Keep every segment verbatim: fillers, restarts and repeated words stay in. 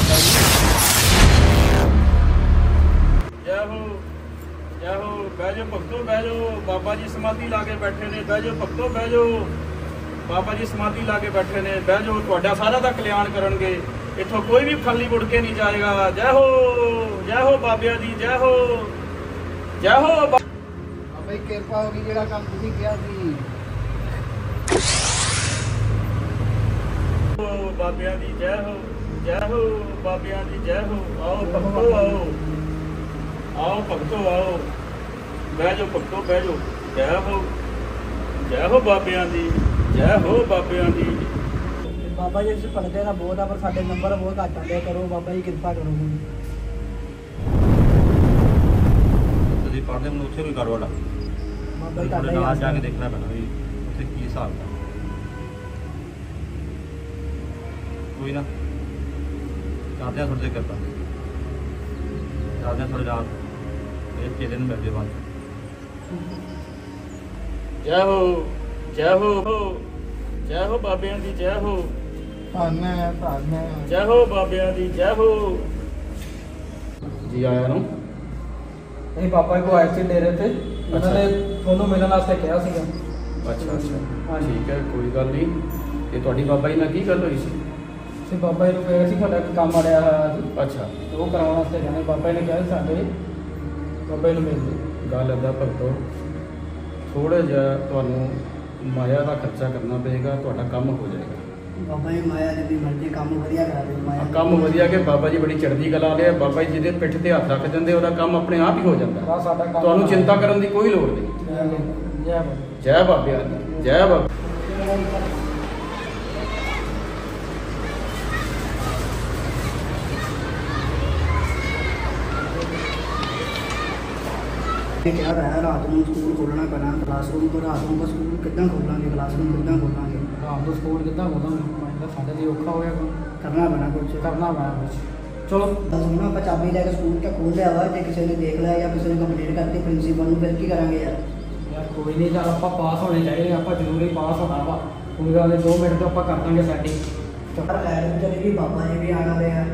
जय हो जय हो बह जाओ भगतो बह जाओ बाबा जी समाधि ला के बैठे ने बह जाओ भगतो बह जाओ बाबा जी समाधि ला के बैठे ने बह जाओ तुहाडा सारा दा कल्याण करनगे इथों कोई भी खाली मुड़ के नहीं जाएगा। जय हो जय हो बाबिया दी जय हो जय हो भाई किरपा होगी जेड़ा काम तुसीं किया सी। बाबिया दी जय हो जय हो बाबिया दी जय हो आओ भगतो आओ आओ भगतो आओ बह जाओ भगतो बह जाओ जय हो जय हो बाबिया दी जय हो बाबिया दी। बाबा जी से पढ़ते ना बहुत है पर साडे नंबर बहुत घट आते करो बाबा जी किरपा करो। ਤੁਸੀਂ ਪੜ੍ਹਦੇ ਮੈਨੂੰ ਉੱਥੇ ਕੋਈ ਗੜਬੜ ਆ बाबा जी ਤੁਹਾਡੇ ਨਾਲ ਜਾ ਕੇ ਦੇਖਣਾ ਪੈਣਾ ਵੀ ਉੱਥੇ ਕੀ ਹਿਸਾਬ ਹੈ। ਕੋਈ ਨਾ ਕਰਦੇ ਆ ਥੋੜੇ ਕਰਦਾ ਕਰਦੇ ਆ ਥੋੜੇ ਨਾਲ ਇਹ ਕਿਹਦੇ ਨੂੰ ਮਿਲਦੇ ਬਾਅਦ। जय हो जय हो जय हो बाबिया दी जय हो धन है धन है जय हो बाबिया दी जय हो जी आया ਨੂੰ नहीं पापा को आए थे डेरे थे उन्होंने दोनों मिलने वास्ते कहा सीगा। अच्छा अच्छा ठीक है कोई गल नहीं ਤੇ ਤੁਹਾਡੀ ਬਾਬਾ ਜੀ ਨਾਲ ਕੀ ਗੱਲ ਹੋਈ ਸੀ? ਤੇ ਬਾਬਾ ਜੀ ਨੂੰ ਕਿਹਾ ਸੀ ਤੁਹਾਡਾ ਕੰਮ ਅੜਿਆ ਹੋਇਆ ਸੀ ਅੱਛਾ ਉਹ ਕਰਾਉਣ ਵਾਸਤੇ ਕਹਿੰਦੇ ਬਾਬਾ ਜੀ ਨੇ ਕਿਹਾ ਸਾਡੇ ਬਾਬਾ ਜੀ ਨੂੰ ਮਿਲ ਜੇ ਗੱਲ ਏਦਾਂ ਭਗਤੋ ਥੋੜਾ ਜਿਹਾ ਤੁਹਾਨੂੰ ਮਾਇਆ ਦਾ ਖਰਚਾ ਕਰਨਾ ਪਏਗਾ ਤੁਹਾਡਾ ਕੰਮ ਹੋ ਜਾਏਗਾ। ਬਾਬਾ ਜੀ ਮਾਇਆ ਦੀ ਮਰਜ਼ੀ ਕੰਮ ਵਧੀਆ ਕਰਾ ਦੇ ਮਾਇਆ ਕੰਮ ਵਧੀਆ ਕਿ ਬਾਬਾ ਜੀ ਬੜੀ ਚੜ੍ਹਦੀ ਕਲਾ ਵਾਲੇ ਆ। ਬਾਬਾ ਜੀ ਜਿਹਦੇ ਪਿੱਠ ਤੇ ਹੱਥ ਰੱਖ ਦਿੰਦੇ ਉਹਦਾ ਕੰਮ ਆਪਣੇ ਆਪ ਹੀ ਹੋ ਜਾਂਦਾ। ਆ ਸਾਡਾ ਕੰਮ ਤੁਹਾਨੂੰ ਚਿੰਤਾ ਕਰਨ ਦੀ ਕੋਈ ਲੋੜ ਨਹੀਂ। ਜੈ ਬਾਬਾ ਜੈ ਬਾਬਿਆਂ ਦੀ ਜੈ ਬਾਬਾ। क्या है रात को स्कूल खोलना पैना क्लासरूम तो रात को स्कूल कितना खोलेंगे क्लासरूम कितना खोलेंगे रात को स्कूल कितना खोलेंगे साढ़े लिए औखा हो गया करना पैना कुछ करना पैना कुछ चलो सुनो आप चाबी लैके स्कूल का खोल लिया हुआ किसी ने देख लिया या किसी ने कंप्लेंट करती प्रिंसीपल को फिर की करेंगे यार यार कोई नहीं चल आप पास होने चाहिए आप जरूरी पास होना वा कोई गल दो मिनट तो आप कर देंगे सैटिंग लैट भी चलेगी बाबा जी भी आने वाले हैं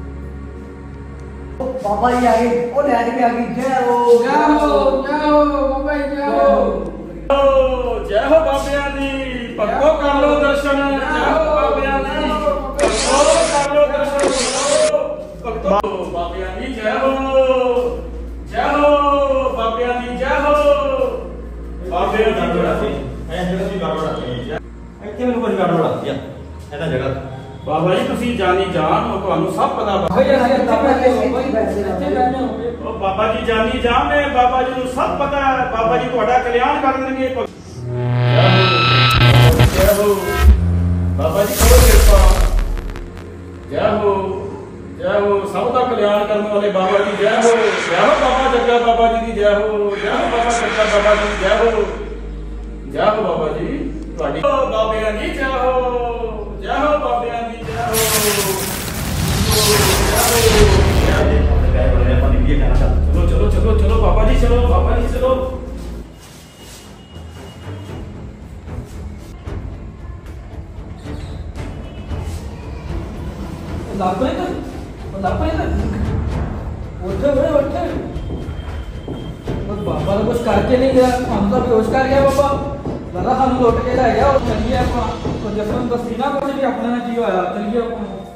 बाबा जी आ गए वो लैट भी आ गई जय हो जय हो जय हो बाबा जी जय हो जय हो बाबिया दी भगतो कर लो दर्शन जय हो बाबिया दी भगतो कर लो दर्शन भगतो बाबिया दी जय हो जय हो बाबिया दी जय हो बाबिया दी जय हो ਐ ਜਿਹੜਾ ਵੀ ਗੜਬੜ ਆ ਇੱਥੇ ਮੈਨੂੰ ਕੋਈ ਗੜਬੜ ਆਉਂਦੀ ਆ ਇਹਨਾਂ ਜਗ੍ਹਾ बाबा जी तुसी जानी जान हो ਤੁਹਾਨੂੰ ਸਭ ਪਤਾ ਵਾ। ਉਹ ਬਾਬਾ ਜੀ ਜਾਨੀ ਜਾਨ ਨੇ ਬਾਬਾ ਜੀ ਨੂੰ ਸਭ ਪਤਾ ਹੈ। ਬਾਬਾ ਜੀ ਤੁਹਾਡਾ ਕਲਿਆਣ ਕਰ ਦੇਣਗੇ। ਜੈ ਹੋ ਬਾਬਾ ਜੀ ਕਰੋ ਕਿਰਪਾ ਜੈ ਹੋ ਜੈ ਹੋ ਸਭ ਦਾ ਕਲਿਆਣ ਕਰਨ ਵਾਲੇ ਬਾਬਾ ਜੀ ਜੈ ਹੋ ਜੈ ਹੋ ਬਾਬਾ ਜੱਗਾ ਬਾਬਾ ਜੀ ਦੀ ਜੈ ਹੋ ਜੈ ਹੋ ਬਾਬਾ ਜੱਗਾ ਬਾਬਾ ਜੀ ਦੀ ਜੈ ਹੋ ਜੈ ਹੋ ਬਾਬਾ ਜੀ ਤੁਹਾਡੀ ਬਾਬਿਆਂ ਦੀ ਜੈ ਹੋ जय हो बाबिया दी जय हो चलो चलो चलो चलो बाबा जी चलो बाबा जी चलो लापरे तो लापरे तो उठे हुए उठे बाबा ने कुछ करके नहीं गया हम तो बेहोश कर गया बाबा दादा हम लौट के ले गया और चलिए आप जसवंत दसी ना कुछ भी अपने जी होया चलिए